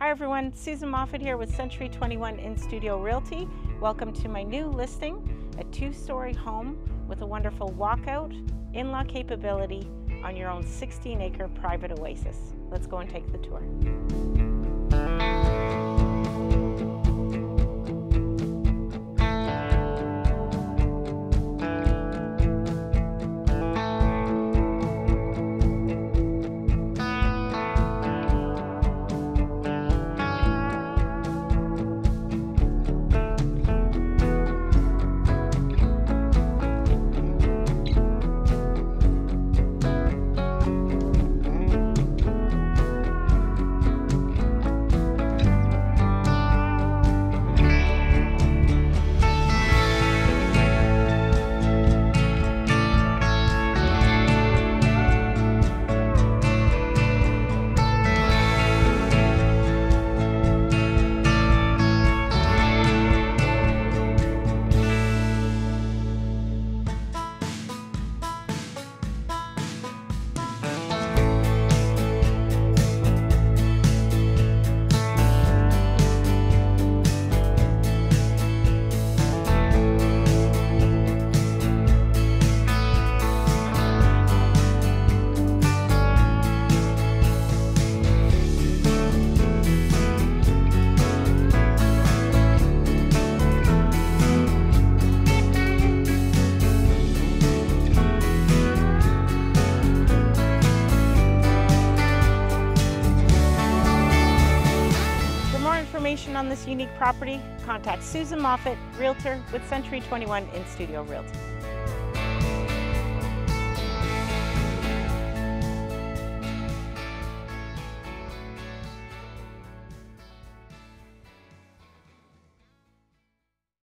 Hi everyone, Susan Moffat here with Century 21 In Studio Realty. Welcome to my new listing, a two-story home with a wonderful walkout, in-law capability on your own 16-acre private oasis. Let's go and take the tour. Information on this unique property, contact Susan Moffat, Realtor with Century 21 In Studio Realty.